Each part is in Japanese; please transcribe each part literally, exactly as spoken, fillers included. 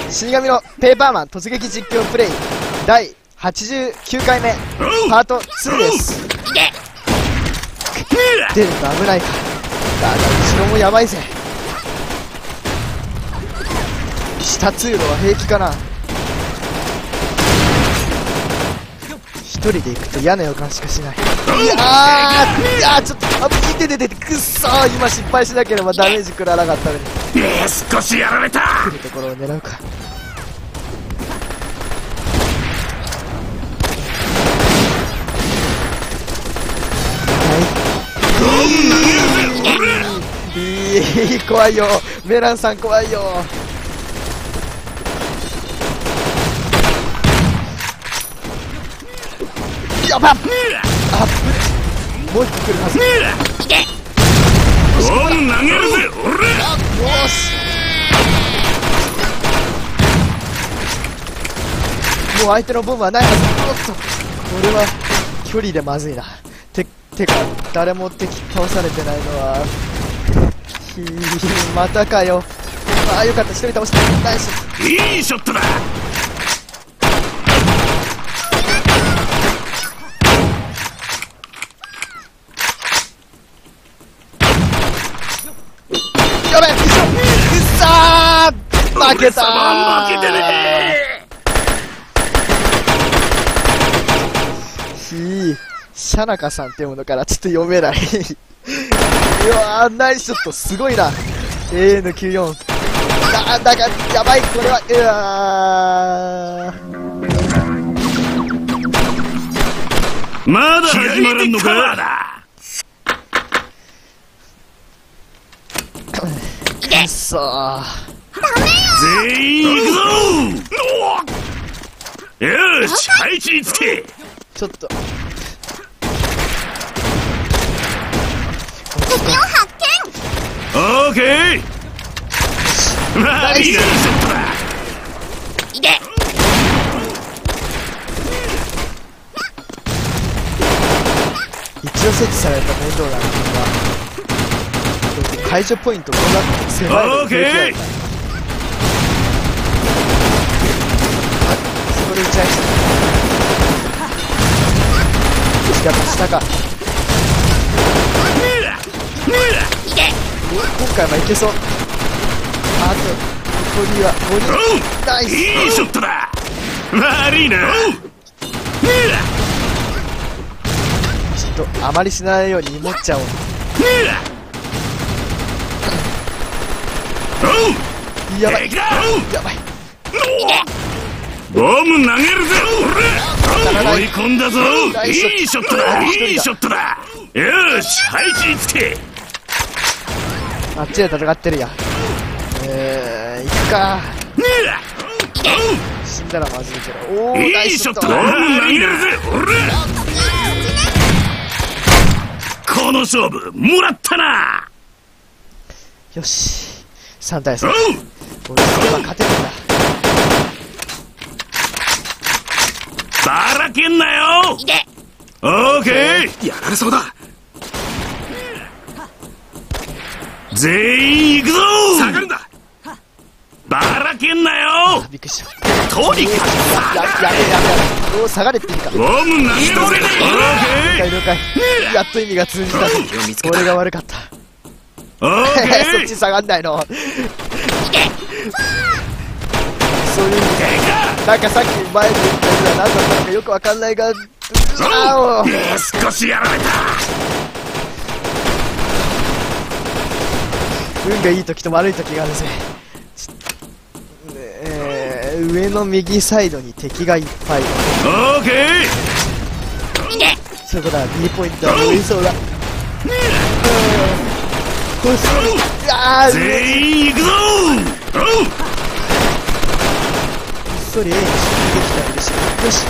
死神のペーパーマン突撃実況プレイだいはちじゅうきゅうかいめパートツーです。出ると危ないか。だが後ろもやばいぜ。下通路は平気かな。一人で行くと嫌な予感しかしない。いやーいやーちょっとあっいててててくっそー。今失敗しなければダメージ食らわなかったのに。 えー、少しやられた。 来るところを狙うか。いい怖いよメランさん、怖いよ。やばっ、あっもう一個来るはず。 ボム投げるぜ俺。 よし、もう相手のボムはないはず。おっとこれは距離でまずいな。ててか誰も敵倒されてないのはひーまたかよ。ああよかった、一人倒した。ナイス。 いいショットだ。 やべえ、くっさー負けたー。 負けてねー。ひーシャナカさんっていうものからちょっと読めない。うわーナイスショット、すごいな。 エーエヌきゅうじゅうよん だだがやばい、これはうわーまだ始まらんのか。 くっそー。 全員行くぞ。よし配置につけ。 ちょっと敵を発見。 オーケー。ナイスショットだ。 いけ。 一応設置された面倒なのが解除ポイント、こうなって狭いのに平気だった。そこで打ち合いした。やっぱ下か。今回もいけそう。あと残りはごにん。ナイス。 いいショットだ。悪いな。 ちょっとあまりしないように持っちゃおう。やばいやばい。 ボム投げるぜ俺。追い込んだぞ。いいショットだ。いいショットだ。よし配置につけ。 あっちで戦ってるやん。えー、行くか。死んだらまずいけど。おーナイスショット。 ボム投げるぜ俺。この勝負もらったな。 よしさんたいさん。俺すれば勝てるんだ。 ばらけんなよ。オーケー。やられそうだ。全員行くぞ。下がるんだ。ばらけんなよ。 びっくりした。 とにかくややべやべやべ。おー下がれっていいか。 ボム投げるぜ。 了解了解。やっと意味が通じた。俺が悪かった。 オーケー。 そっち下がんないの。そういう意味でなんかさっき前に言ったのは何だったのかよくわかんないが、あお少しやられた。 運がいい時と悪い時があるぜ。えー、上の右サイドに敵がいっぱい。 オーケー。 そういうことだ。B ポイントは無理そうだ。これすごい。あー全員行くぞ。 そり A に進んできたら嬉しい。よし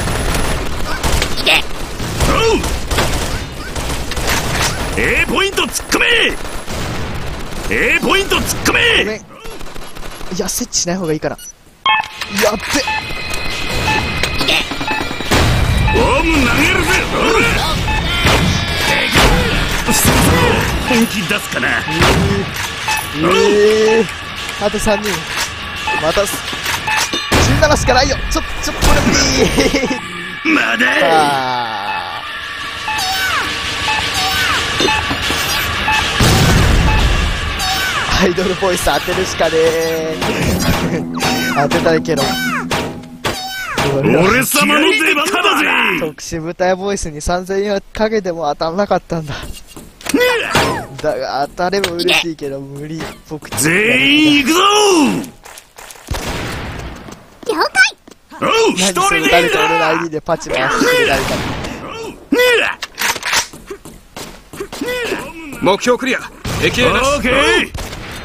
A ポイント突っ込め。 A ポイント突っ込め。 ごめん、いや設置しない方がいいから。やっべ。 ボム投げるぜ俺。本気出すかな。 えー、あとさんにんまたならしかないよ。ちょ、ちょ、これ無理まだあーアイドルボイス当てるしかねー。当てたいけど。 俺様の出番だぜ。 特殊部隊ボイスにさんぜんえんかけても当たんなかったんだ。だが当たれば嬉しいけど無理っぽくて。 全員行くぞ。 了解。 おう、一人何それで誰か俺の アイディー でパチ回してくれ誰か。 目標クリア。敵へなし。 オーケー。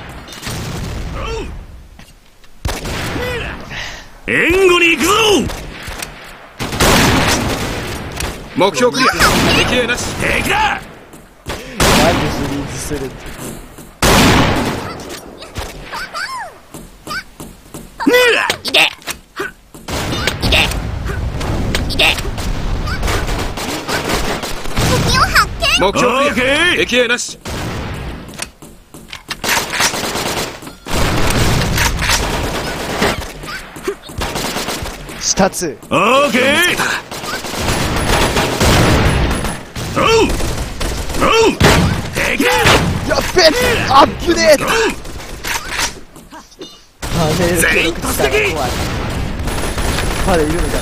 援護に行くぞ。 目標クリア。敵へなし。 敵だ。 なんでフリーズするって。 いで。いで。いで。敵を発見。 目標クリア。 オーケー。 敵へなし。 下つ。 オーケー。おうおう、敵だ。 やっべえあっぶねえパネル全員突撃。 怖い。まだいるのかな。いや、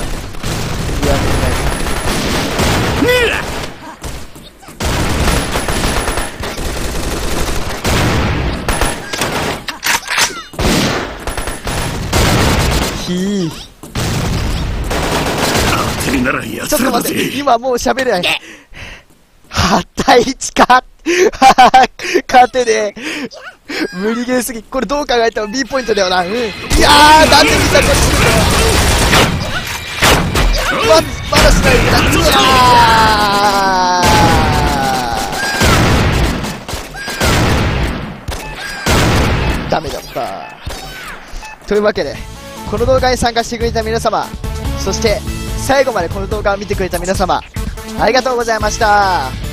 ひー当てにならんやちょっとつらだぜ。 待って、今もう喋れない。はち対いちか勝てねえ。無理ゲーすぎ。これどう考えても B ポイントだよな。うん。いやー、なんでみんなこっち来るんだよ。ま、まだしないけど。うわーダメだった。というわけで、この動画に参加してくれた皆様、そして最後までこの動画を見てくれた皆様、ありがとうございました。